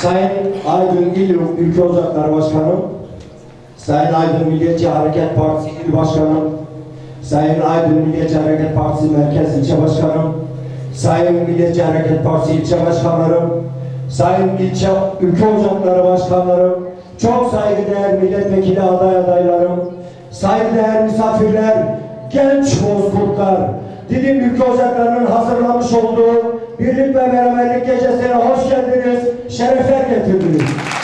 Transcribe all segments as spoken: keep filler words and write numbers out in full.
Sayın Aydın İl Ülke Ocakları Başkanım, Sayın Aydın Milliyetçi Hareket Partisi İl Başkanım, Sayın Aydın Milliyetçi Hareket Partisi Merkez İlçe Başkanım, Sayın Milliyetçi Hareket Partisi İlçe Başkanlarım, Sayın İlçe Ülke Ocakları Başkanlarım, çok saygıdeğer milletvekili aday adaylarım, saygıdeğer misafirler, genç bozkurtlar, Didim Ülke Ocakları'nın hazırlamış olduğu Birlik ve Beraberlik Gecesi'ne hoş geldiniz, şerefler getirdiniz.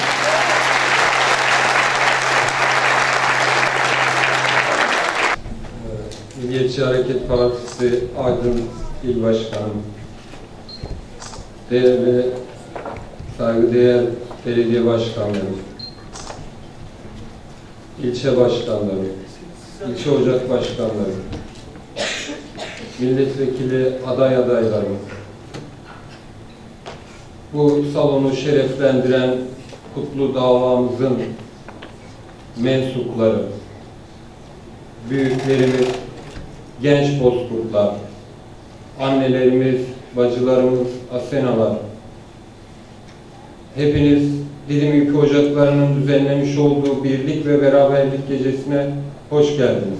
Milliyetçi Hareket Partisi Aydın İl Başkanım, değerli saygıdeğer belediye başkanları, ilçe başkanları, ilçe ocak başkanları, milletvekili aday adaylarımız, bu salonu şereflendiren kutlu davamızın mensupları, büyüklerimiz, genç bozkurtlar, annelerimiz, bacılarımız, asenalar, hepiniz Didim Ülke Ocakları'nın düzenlemiş olduğu Birlik ve Beraberlik Gecesi'ne hoş geldiniz.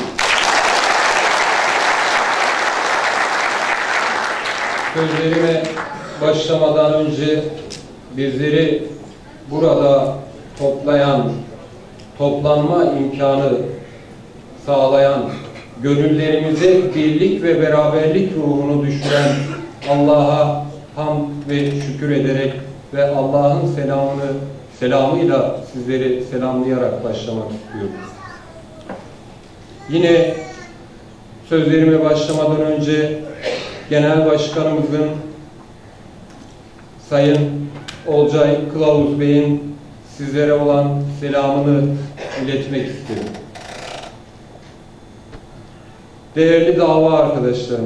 Sözlerime başlamadan önce bizleri burada toplayan, toplanma imkanı sağlayan, gönüllerimize birlik ve beraberlik ruhunu düşüren Allah'a hamd ve şükür ederek ve Allah'ın selamını, selamıyla sizleri selamlayarak başlamak istiyorum. Yine sözlerime başlamadan önce Genel Başkanımızın Sayın Olcay Kılavuz Bey'in sizlere olan selamını iletmek isterim. Değerli dava arkadaşlarım,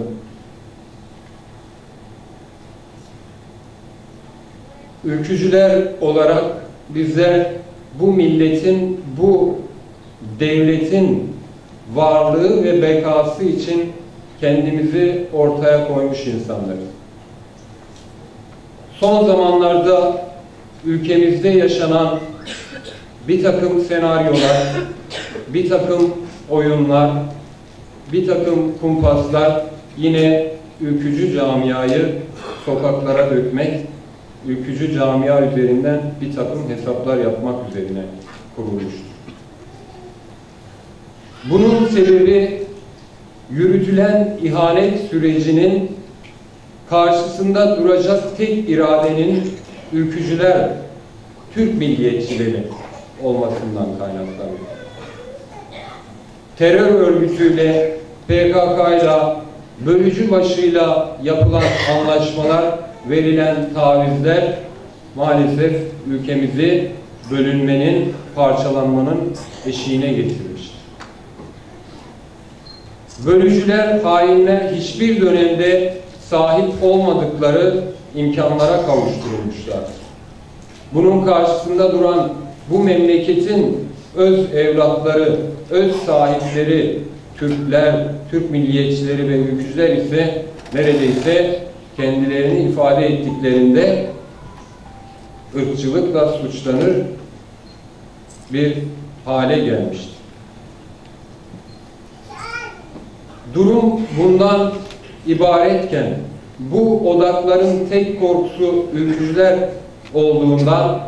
ülkücüler olarak bizler bu milletin, bu devletin varlığı ve bekası için kendimizi ortaya koymuş insanlarız. Son zamanlarda ülkemizde yaşanan bir takım senaryolar, bir takım oyunlar, bir takım kumpaslar yine ülkücü camiayı sokaklara dökmek, ülkücü camia üzerinden bir takım hesaplar yapmak üzerine kurulmuştur. Bunun sebebi yürütülen ihanet sürecinin karşısında duracak tek iradenin ülkücüler, Türk milliyetçileri olmasından kaynaklanıyor. Terör örgütüyle, P K K'yla, bölücü başıyla yapılan anlaşmalar, verilen tavizler maalesef ülkemizi bölünmenin, parçalanmanın eşiğine getirmiştir. Bölücüler, hainler hiçbir dönemde sahip olmadıkları imkanlara kavuşturulmuşlardır. Bunun karşısında duran bu memleketin öz evlatları, öz sahipleri, Türkler, Türk milliyetçileri ve ülkücüler ise neredeyse kendilerini ifade ettiklerinde ırkçılıkla suçlanır bir hale gelmiştir. Durum bundan ibaretken bu odakların tek korkusu ülkücüler olduğundan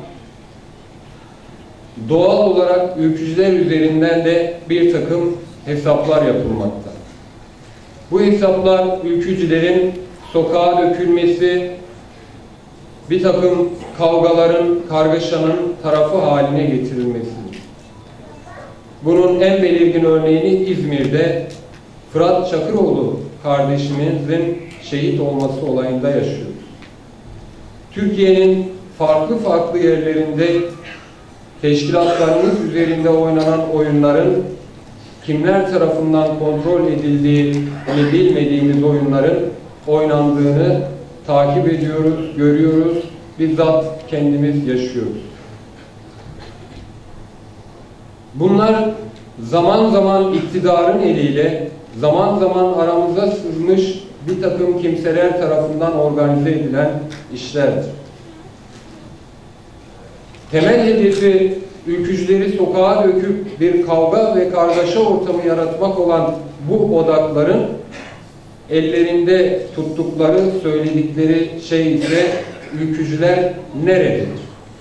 doğal olarak ülkücüler üzerinden de bir takım hesaplar yapılmakta. Bu hesaplar ülkücülerin sokağa dökülmesi, bir takım kavgaların, kargaşanın tarafı haline getirilmesidir. Bunun en belirgin örneğini İzmir'de Fırat Çakıroğlu kardeşimizin şehit olması olayında yaşıyoruz. Türkiye'nin farklı farklı yerlerinde teşkilatlarımız üzerinde oynanan oyunların kimler tarafından kontrol edildiğini bilmediğimiz oyunların oynandığını takip ediyoruz, görüyoruz, bizzat kendimiz yaşıyoruz. Bunlar zaman zaman iktidarın eliyle, zaman zaman aramıza sızmış bir takım kimseler tarafından organize edilen işlerdir. temel hedefi ülkücüleri sokağa döküp bir kavga ve kargaşa ortamı yaratmak olan bu odakların ellerinde tuttukları, söyledikleri şey ise ülkücüler nerededir?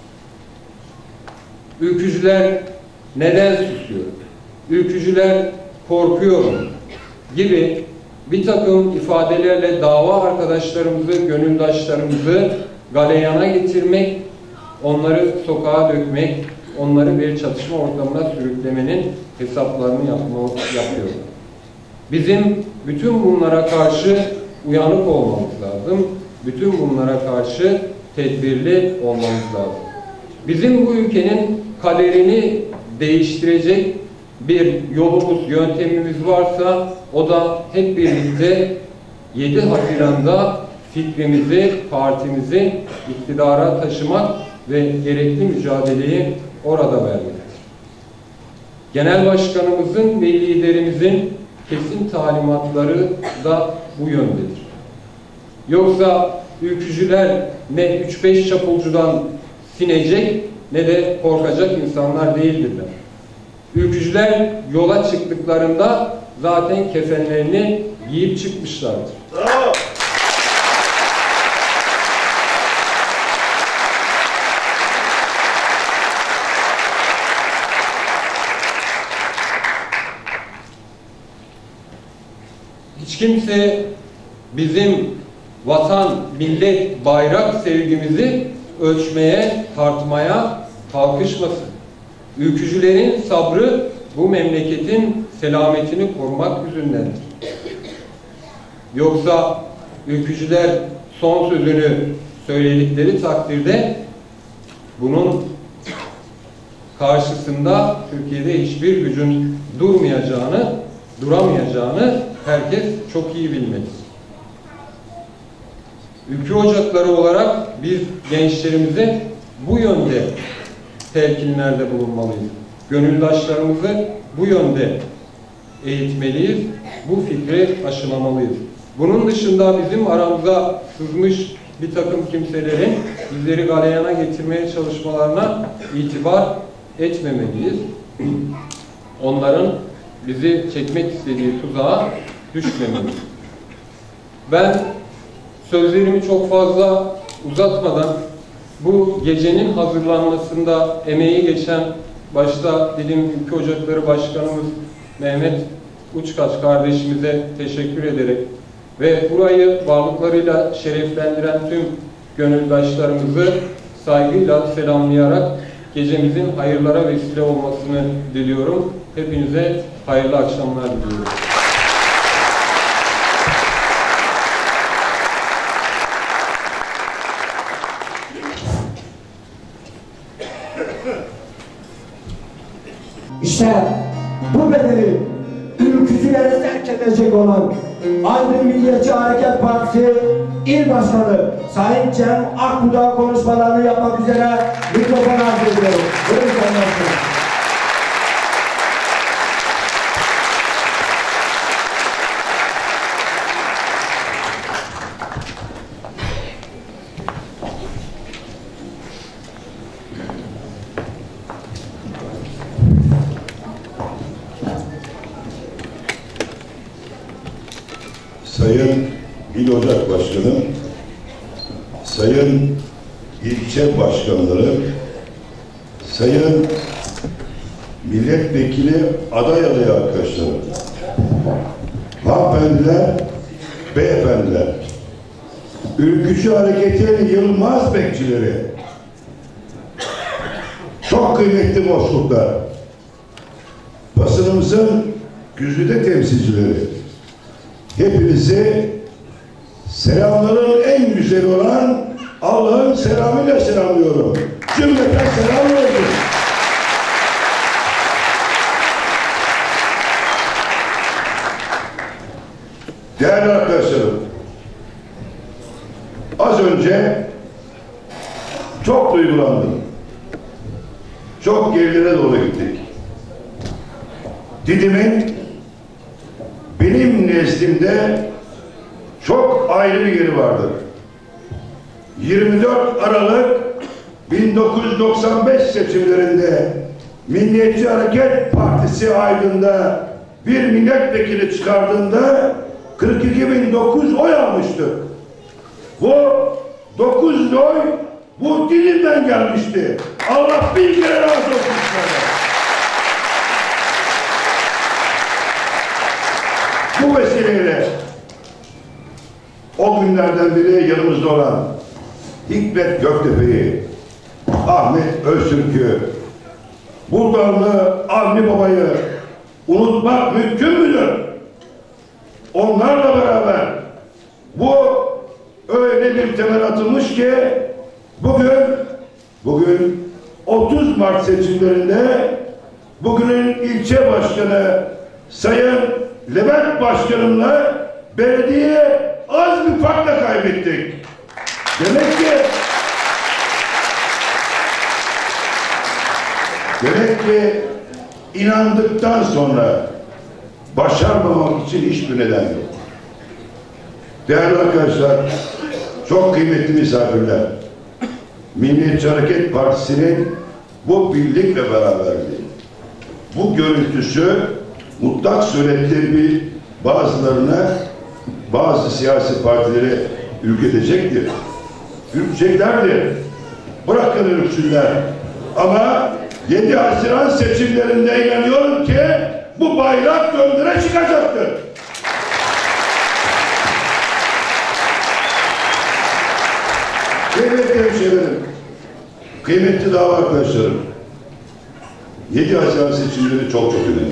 Ülkücüler neden susuyor? Ülkücüler korkuyor mu? Gibi bir takım ifadelerle dava arkadaşlarımızı, gönüldaşlarımızı galeyana getirmek, onları sokağa dökmek, onları bir çatışma ortamına sürüklemenin hesaplarını yapma, yapıyor. Bizim bütün bunlara karşı uyanık olmamız lazım. Bütün bunlara karşı tedbirli olmamız lazım. Bizim bu ülkenin kaderini değiştirecek bir yolumuz, yöntemimiz varsa o da hep birlikte yedi Haziran'da fikrimizi, partimizi iktidara taşımak ve gerekli mücadeleyi orada vermektir. Genel Başkanımızın ve liderimizin kesin talimatları da bu yöndedir. Yoksa ülkücüler ne üç beş çapulcudan sinecek ne de korkacak insanlar değildirler. Ülkücüler yola çıktıklarında zaten kefenlerini giyip çıkmışlardır. Bravo. Hiç kimse bizim vatan, millet, bayrak sevgimizi ölçmeye, tartmaya kalkışmasın. Ülkücülerin sabrı bu memleketin selametini korumak yüzündendir. Yoksa ülkücüler son sözünü söyledikleri takdirde bunun karşısında Türkiye'de hiçbir gücün durmayacağını, duramayacağını herkes çok iyi bilmelidir. Ülke ocakları olarak biz gençlerimize bu yönde telkinlerde bulunmalıyız. Gönüldaşlarımızı bu yönde eğitmeliyiz. Bu fikri aşılamalıyız. Bunun dışında bizim aramıza sızmış bir takım kimselerin bizleri galeyana getirmeye çalışmalarına itibar etmemeliyiz. Onların bizi çekmek istediği tuzağa düşmemeliyiz. Ben sözlerimi çok fazla uzatmadan bu gecenin hazırlanmasında emeği geçen başta Didim Ülke Ocakları Başkanımız Mehmet Uçkaç kardeşimize teşekkür ederek ve burayı varlıklarıyla şereflendiren tüm gönüldaşlarımızı saygıyla selamlayarak gecemizin hayırlara vesile olmasını diliyorum. Hepinize hayırlı akşamlar diliyorum. İşte bu bedeli ülkücülere sevk edecek olan Aydın Milliyetçi Hareket Partisi İl Başkanı Sayın Cem Akbudak konuşmalarını yapmak üzere mikrofonu arz ediyorum. Buyurun Sayın Başkanım. Sayın İl Ocak Başkanı, Sayın İlçe Başkanları, Sayın Milletvekili aday adayı arkadaşlarım, hanımefendiler, beyefendiler, Ülkücü Hareketi'nin yılmaz bekçileri, çok kıymetli boşluklar, basınımızın güzide temsilcileri, hepinizi selamların en güzeli olan Allah'ın selamıyla selamlıyorum. Cümleten selam olsun. Değerli arkadaşlarım, az önce çok duygulandım. Çok gerilere doğru gittik. Didim'in benim nezdimde çok ayrı bir yeri vardır. yirmi dört Aralık bin dokuz yüz doksan beş seçimlerinde Milliyetçi Hareket Partisi Aydın'da bir milletvekili çıkardığında kırk iki bin dokuz yüz oy almıştı. Bu dokuz yüz oy bu dilimden gelmişti. Allah bin kere razı olsun. Bu vesileyle o günlerden biri yanımızda olan Hikmet Göktepe'yi, Ahmet Öztürk'ü, Buldanlı Avni Baba'yı unutmak mümkün müdür? Onlarla beraber bu öyle bir temel atılmış ki bugün bugün otuz Mart seçimlerinde bugünün ilçe başkanı Sayın Levent Başkanım'la belediye az bir farkla kaybettik. Demek ki demek ki inandıktan sonra başarmamak için hiçbir neden yok. Değerli arkadaşlar, çok kıymetli misafirler, Milliyetçi Hareket Partisi'nin bu birlik ve beraberliği, bu görüntüsü mutlak surette bir bazılarına, bazı siyasi partileri ürkütecektir. Ürkeceklerdir. Bırakın ürksünler. Ama yedi Haziran seçimlerinde inanıyorum ki bu bayrak döndüre çıkacaktır. Kıymetli hemşehrilerim, kıymetli dava arkadaşlarım, yedi Haziran seçimleri çok çok önemli.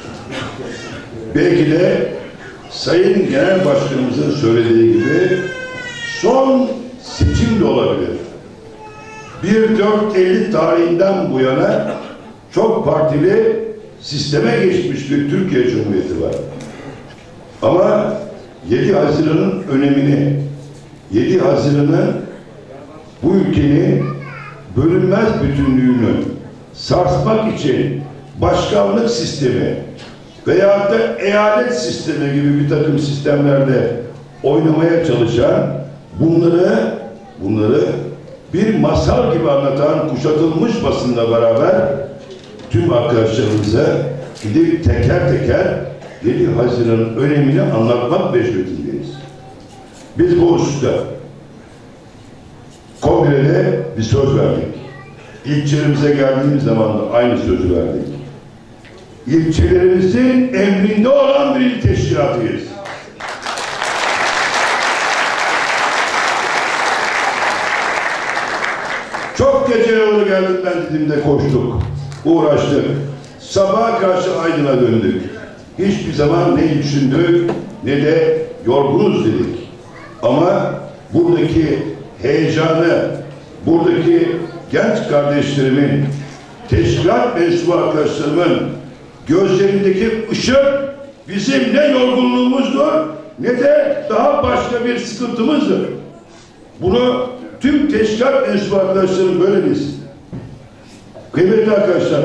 Belki de Sayın Genel Başkanımızın söylediği gibi son seçim de olabilir. bir dört elli tarihinden bu yana çok partili sisteme geçmiş bir Türkiye Cumhuriyeti var. Ama yedi Haziran'ın önemini, yedi Haziran'ın bu ülkenin bölünmez bütünlüğünü sarsmak için başkanlık sistemi veyahut da eyalet sistemi gibi bir takım sistemlerle oynamaya çalışan, bunları bunları bir masal gibi anlatan kuşatılmış basınla beraber tüm arkadaşlarımıza gidip teker teker yedi Haziran'ın önemini anlatmak mecburiyetindeyiz. Biz bu hususta kongrede bir söz verdik. İlçelerimize geldiğimiz zaman da aynı sözü verdik. İlçelerimizin emrinde olan bir il teşkilatıyız. Çok gece yolu geldim ben Didim'de koştuk, uğraştık. Sabaha karşı Aydın'a döndük. Hiçbir zaman ne düşündük ne de yorgunuz dedik. Ama buradaki heyecanı, buradaki genç kardeşlerimin, teşkilat mensubu arkadaşlarımın gözlerindeki ışık bizim ne yorgunluğumuzdur ne de daha başka bir sıkıntımızdır. Bunu tüm teşkilat mensubu arkadaşlarım böyle bilsin. Kıymetli arkadaşlar,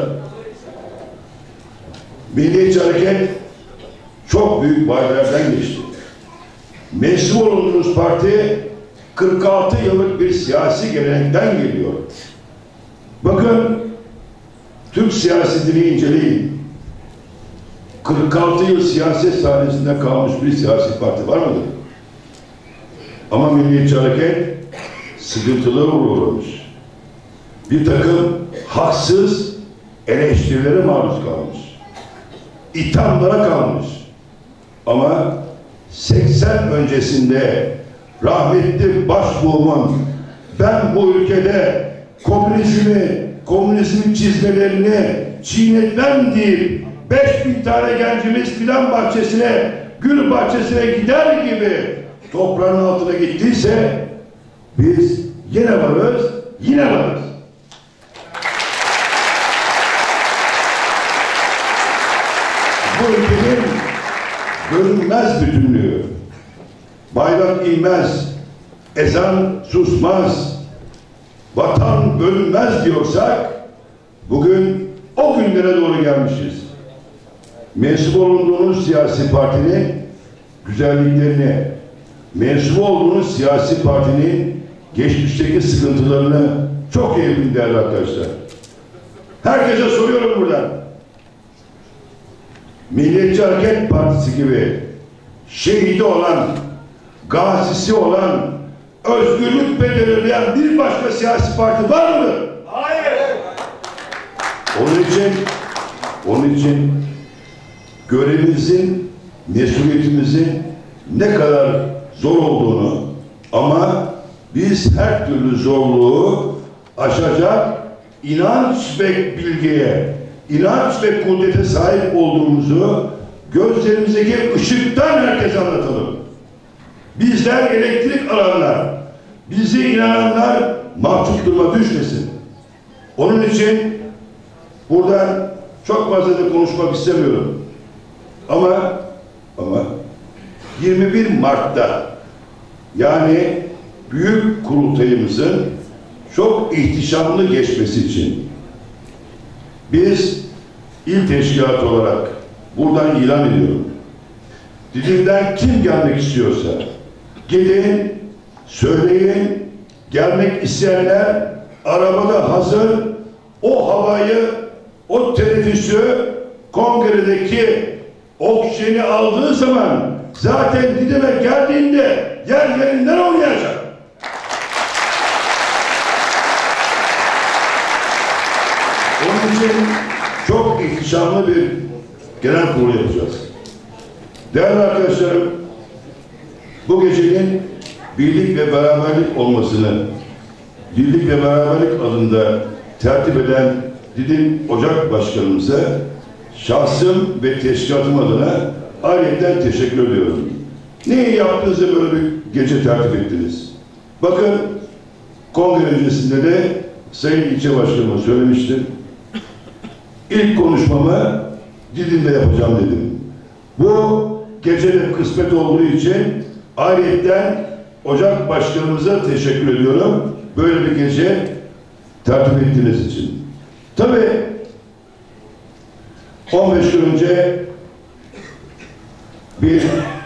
Milliyetçi Hareket çok büyük bayraklardan geçti. Mensup olduğunuz parti kırk altı yıllık bir siyasi gelenekten geliyor. Bakın, Türk siyasetini inceleyin. kırk altı yıl siyaset sahnesinde kalmış bir siyasi parti var mıdır? Ama Milliyetçi Hareket sıkıntılara uğramış. Bir takım haksız eleştirilere maruz kalmış. İthamlara kalmış. Ama seksen öncesinde rahmetli başbuğumun ben bu ülkede komünizmi, komünizmin çizmelerini çiğnetmem deyip beş bin tane gencimiz filan bahçesine, gül bahçesine gider gibi toprağın altına gittiyse biz yine varız, yine varız. Bu ülkenin bölünmez bütünlüğü, bayrak inmez, ezan susmaz, vatan bölünmez diyorsak bugün o günlere doğru gelmişiz. Mensup olunduğunuz siyasi partinin güzelliklerini, mensup olduğunuz siyasi partinin geçmişteki sıkıntılarını çok iyi bilin değerli arkadaşlar. Herkese soruyorum buradan. Milliyetçi Hareket Partisi gibi şehidi olan, gazisi olan, özgürlük belirleyen bir başka siyasi parti var mı? Hayır. Onun için, onun için görevimizin, mesuliyetimizin ne kadar zor olduğunu ama biz her türlü zorluğu aşacak inanç ve bilgiye, inanç ve kudrete sahip olduğumuzu gözlerimizdeki ışıktan herkese anlatalım. Bizler elektrik alanlar, bizi inananlar mahcup duruma düşmesin. Onun için buradan çok fazla da konuşmak istemiyorum. Ama ama yirmi bir Mart'ta yani büyük kurultayımızın çok ihtişamlı geçmesi için biz il teşkilatı olarak buradan ilan ediyorum. Didim'den kim gelmek istiyorsa gidin, söyleyin, gelmek isteyenler arabada hazır, o havayı, o teneffüsü kongredeki oksijeni aldığı zaman zaten Didim'e geldiğinde yer yerinden oynayacak. Onun için çok ihtişamlı bir genel kurul yapacağız. Değerli arkadaşlarım, bu gecenin birlik ve beraberlik olmasını, birlik ve beraberlik adında tertip eden Didim Ocak Başkanımıza şahsım ve teşkilatım adına ayrıca teşekkür ediyorum. Neyi yaptığınızda böyle bir gece tertip ettiniz? Bakın, kongre öncesinde de Sayın İlçe Başkanıma söylemiştim. İlk konuşmamı Didim'de yapacağım dedim. Bu gecenin kısmet olduğu için ayrıca Ocak Başkanımıza teşekkür ediyorum. Böyle bir gece tertip ettiğiniz için. Tabii on beş gün önce bir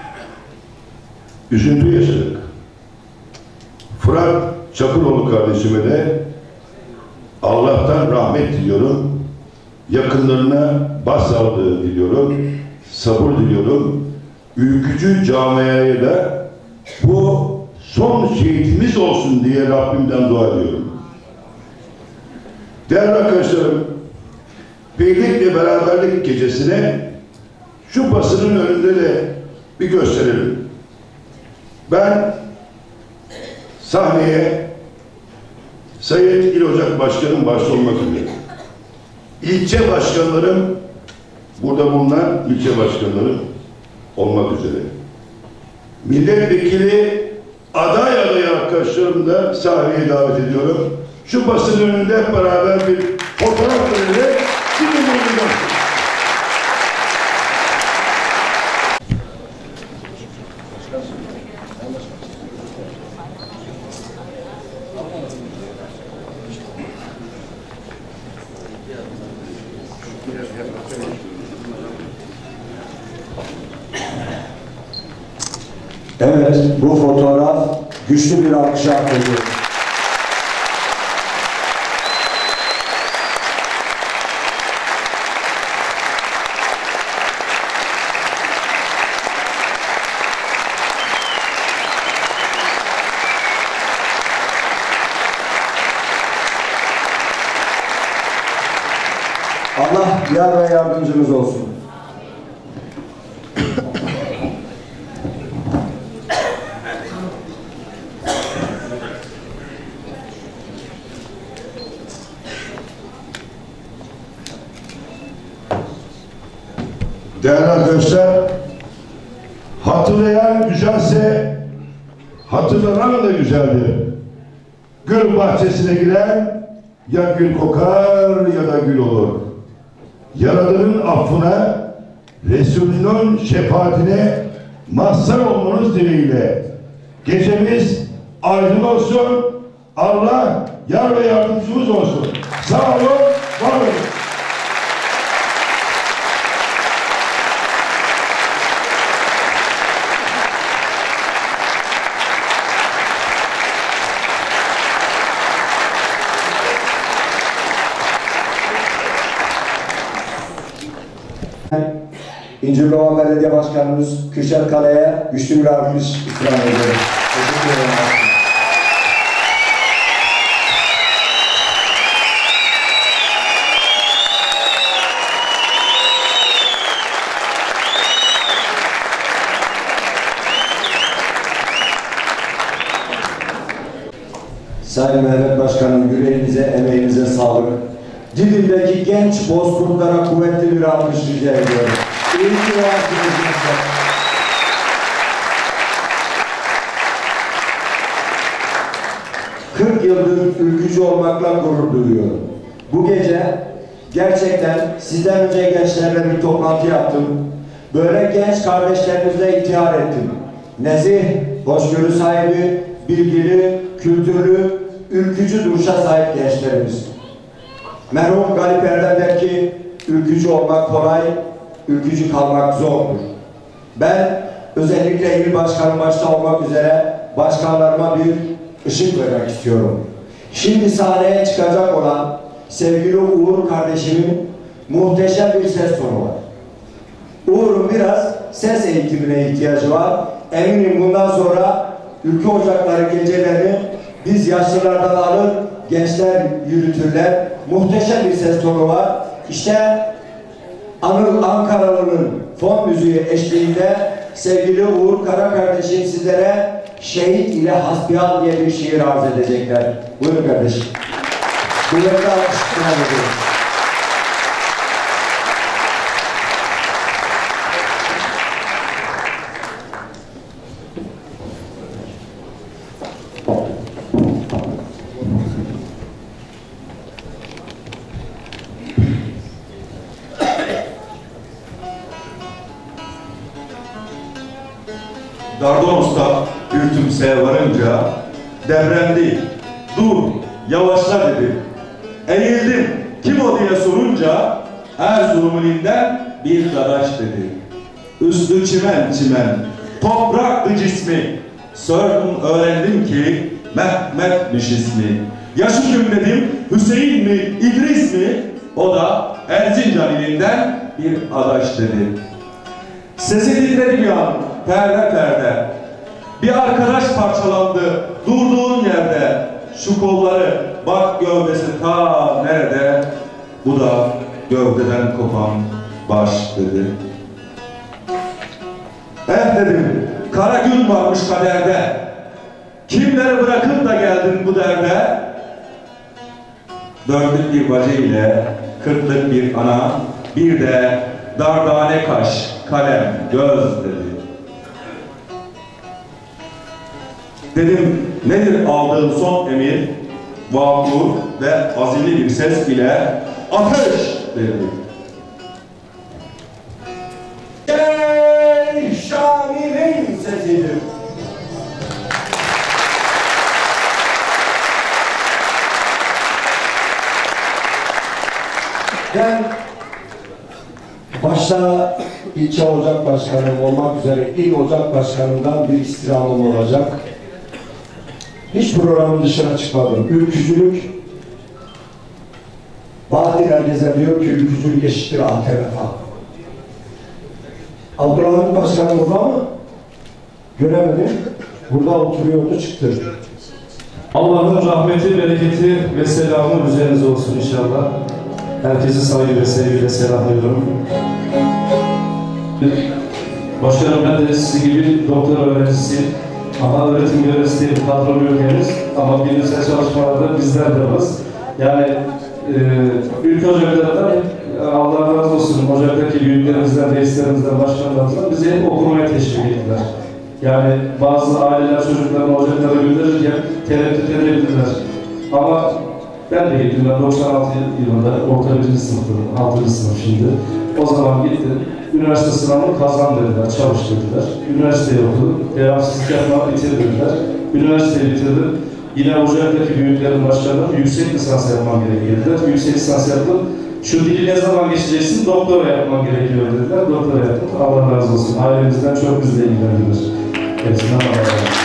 üzüntü yaşadık. Fırat Çakıroğlu kardeşime de Allah'tan rahmet diliyorum. Yakınlarına başsağlığı diliyorum. Sabır diliyorum. Ülkücü camiaya da bu son şehitimiz olsun diye Rabbimden dua ediyorum. Değerli arkadaşlarım, birlik ve beraberlik gecesine şu basının önünde de bir gösterelim. Ben sahneye Sayın İl Ocak Başkanım başta olmak üzere ilçe başkanlarım, burada bulunan ilçe başkanlarım olmak üzere milletvekili aday aday arkadaşlarımı da sahneye davet ediyorum. Şu basın önünde hep beraber bir fotoğraf vererek şimdi bulunacağım. Evet, bu fotoğraf güçlü bir alkış hak ediyor. Allah yar ve yardımcımız olsun. Değerli arkadaşlar, hatırlayan güzelse hatırlanan da güzeldir. Gül bahçesine giren ya gül kokar ya da gül olur. Yaradanın affına, Resulünün şefaatine mazhar olmanız dileğiyle gecemiz aydın olsun. Allah yar ve yardımcımız olsun. Sağ olun, var olun. İncirlova Belediye Başkanımız Kürşat Kale'ye güçlü bir alkış ikram ediyoruz. Teşekkür ederim. Sayın Mehmet Başkanım, yüreğinize, emeğinize sağlık. Didim'deki genç bozkurtlara kuvvetli bir alkış rica ediyorum. İyi ki varsınız. kırk yıldır ülkücü olmakla gurur duyuyorum. Bu gece gerçekten sizden önce gençlerle bir toplantı yaptım. Böyle genç kardeşlerimizle ihtiyar ettim. Nezih, hoşgörü sahibi, bilgili, kültürlü, ülkücü duruşa sahip gençlerimiz. Merhum Galip Erdem der ki, ülkücü olmak kolay, ülkücü kalmak zordur. Ben özellikle il başkanı başta olmak üzere başkanlarıma bir ışık vermek istiyorum. Şimdi sahneye çıkacak olan sevgili Uğur kardeşimin muhteşem bir ses tonu var. Uğur'un biraz ses eğitimine ihtiyacı var. Eminim bundan sonra Ülke Ocakları gecelerini biz yaşlılardan alır, gençler yürütürler. Muhteşem bir ses tonu var. İşte Anıl Ankaralı'nın fon müziği eşliğinde sevgili Uğur Kara kardeşim sizlere Şehit ile Hasbihal diye bir şiir arz edecekler. Buyurun kardeşim. Kuvvetli alkışlar ediyoruz. Dardanos'ta ürtümseye varınca devremdi, dur, yavaşla dedi. Eğildim, kim o diye sorunca Erzurum'un inden bir dadaş dedi. Üstü çimen çimen, topraktı cismi. Sordum öğrendim ki Mehmet'miş ismi. Yaşı kim dedim, Hüseyin mi, İdris mi? O da Erzincan ilinden bir adaş dedi. Sesi dinledi bir an, perde perde. Bir arkadaş parçalandı durduğun yerde. Şu kolları bak gövdesi ta nerede? Bu da gövdeden kopan baş dedi. Eh dedim, kara gün varmış kaderde. Kimleri bırakıp da geldin bu derde? Dörtlük bir bacı ile kırklık bir ana, bir de dardane kaş, kalem, göz dedi. Dedim, nedir aldığım son emir? Vakur ve azimli bir ses ile ateş dedi. Ey Şami'nin sesidir. Ben başta ilçe ocak başkanım olmak üzere il ocak başkanından bir istirhamım olacak. Hiç programın dışına çıkmadım. Ülkücülük, Bahadır herkese diyor ki ülkücülük eşittir A T V F. Abdurrahman Başkanım burada mı? Göremedim. Burada oturuyordu, çıktı. Allah'ın rahmeti, bereketi ve selamı üzerinize olsun inşallah. Herkese saygı ve sevgiyle selamlıyorum. Başkanım, ben de sizi gibi doktor öğrencisiyim. Ama öğretim görevlisi değil, kadrolu yok henüz. Ama bilimsel çalışmalarda bizler de varız. Yani e, ülke ocaklarında Allah razı olsun, ocaktaki büyüklerimizden, reislerimizden, başkanlarımızdan bizi hep okumaya teşvik ettiler. Yani bazı aileler çocuklarını ocaklara gönderirken tereddüt edebilirler. Ama ben de gittim, ben doksan altı yılında orta birinci sınıftaydım, altıncı sınıf şimdi. O zaman gittim, üniversite sınavını kazan dediler, çalış dediler. Üniversiteyi okudum, devamsızlık yapmak bitir dediler. Üniversiteyi bitirdim. Yine ocaktaki büyüklerin başkanları yüksek lisans yapmam gerekiyor. Yüksek lisans yaptım. Şu dili ne zaman geçeceksin? Doktora yapman gerekiyor dediler. Doktora yaptım. Allah razı olsun. Ailemizden çok bizle ilgilendiler. Hepsinden Allah razı olsun.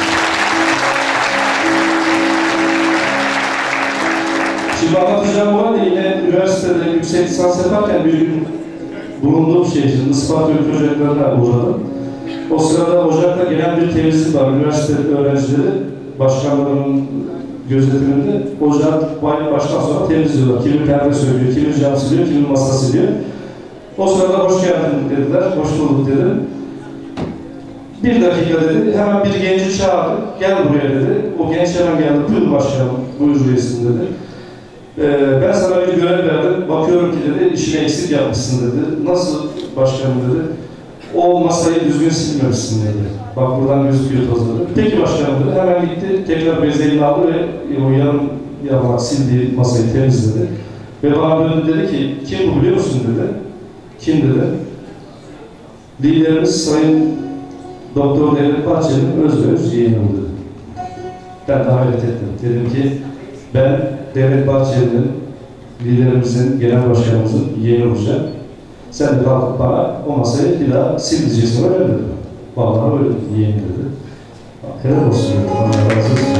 Şimdi anlatacağım bu arada yine üniversitede yüksek lisans yaparken bir gün bulunduğum şehrin Isparta Ülke Ocakları'na uğradım. O sırada ocakta gelen bir temizlik var. Üniversite öğrencileri başkanlarının gözetiminde ocağı baştan sona temizliyorlar. Kimi perde söylüyor, kimi cam siliyor, kimi masa siliyor. O sırada hoş geldin dediler, hoş bulduk dedim. Bir dakika dedi, hemen bir genci çağırdı, gel buraya dedi. O genç hemen geldi, buyur başkanım, buyur reisim dedi. Ee, ben sana bir görev verdim, bakıyorum ki dedi, işini eksik yapmışsın dedi. Nasıl başkanım dedi. O masayı düzgün silmemişsin dedi. Bak buradan gözüküyor tozları. Peki başkanım dedi, hemen gitti, tekrar bezeğini aldı ve o yarım yamak sildiği masayı temizledi. Ve bana döndü dedi ki, kim bu biliyor musun dedi. Kim dedi? Liderimiz Sayın Doktor Devlet Bahçeli'nin özbeöz yeğenim dedi. Ben de hayret ettim. Dedim ki ben Devlet Bahçeli'nin, liderimizin, genel başkanımızın yeğeni olacağım. Sen de kalkıp bana o masayı bir daha sil diyeceksin öyle dedi. Vallahi öyle yeğeni dedi. Helal olsun dedi. Allah razı olsun.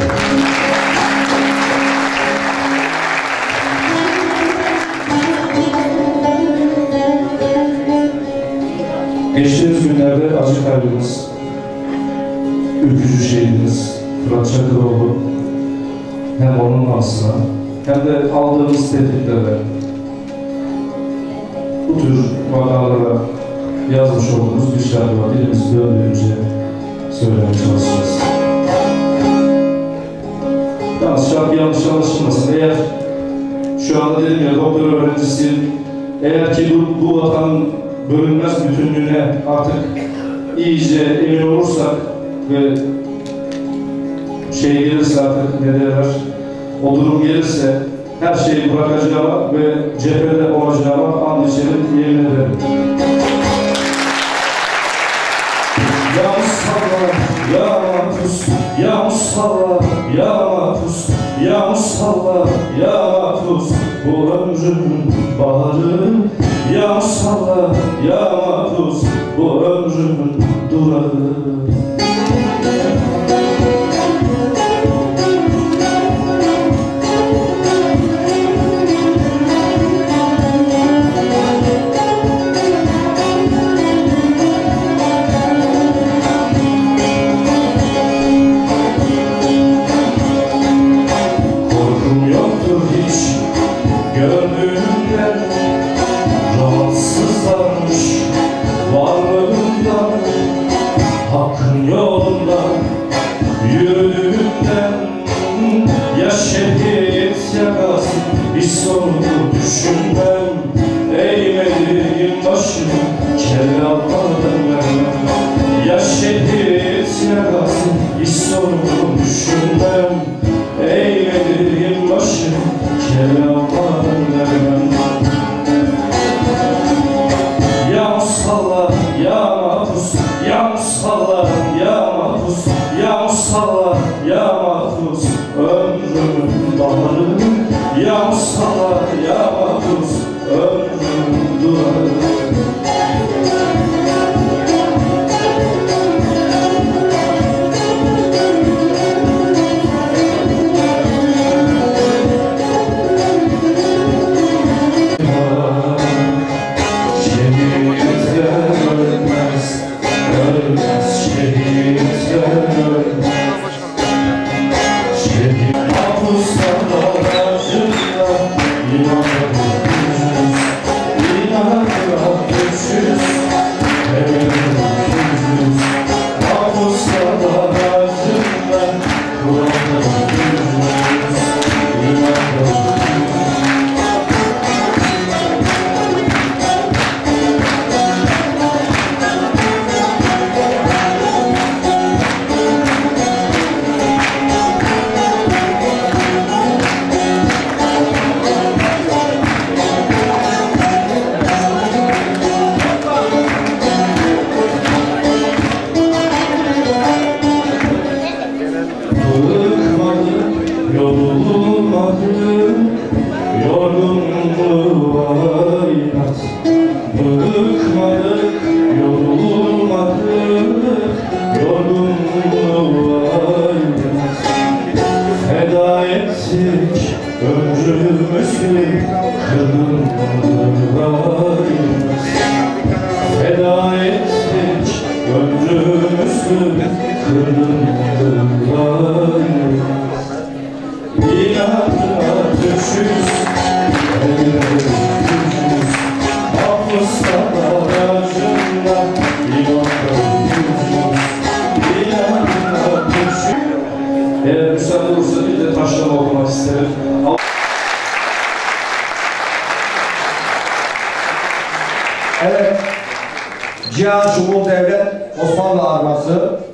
Geçtiğimiz günlerde acı kaybımız, ülkücü şehidimiz Fırat Çakıroğlu hem onun anısına hem de aldığımız tehditlerle bu tür vakalara yazmış olduğumuz bir şarkı var. Dilimizi döndüğünce söylemeye çalışacağız. Yalnız şarkı yanlış anlaşılmasın. Eğer şu anda dedim ya doktor öğrencisiyim, eğer ki bu, bu vatanın bölünmez bütünlüğüne artık iyice emin olursak ve şey gelirse artık ne derler, o durum gelirse her şeyi bırakacağıma ve cephede olacağıma and içerim, yemin ederim. Ya Mustafa, ya Mahpus, ya Mustafa, ya Mahpus, ya Mustafa, ya Mahpus, bu ömrümün baharı. Ya Mustafa, ya Mahpus, bu ömrümün durağı. Korkum yoktur hiç gördüğümden, rahatsızlanmış varlığımdan, hakkın yolundan yürüdüğümden. Ya şehit ya gazi hiç sonunu düşünmem, eğmediğim başımı kelle almadan vermem. Ya şehit ya gazi hiç sonunu düşünmem, eğmediğim başımı kelle almadan vermem. Ya Mustafa, ya Mahpus, ya Mustafa, ya Mahpus, ya Mustafa, ya Mahpus, ömrümün baharı. Ya Mustafa, ya Mahpus, ömrümün durağı. Ömrümüzü kırılmadı. Cihan Şumul Devlet Osmanlı Arması,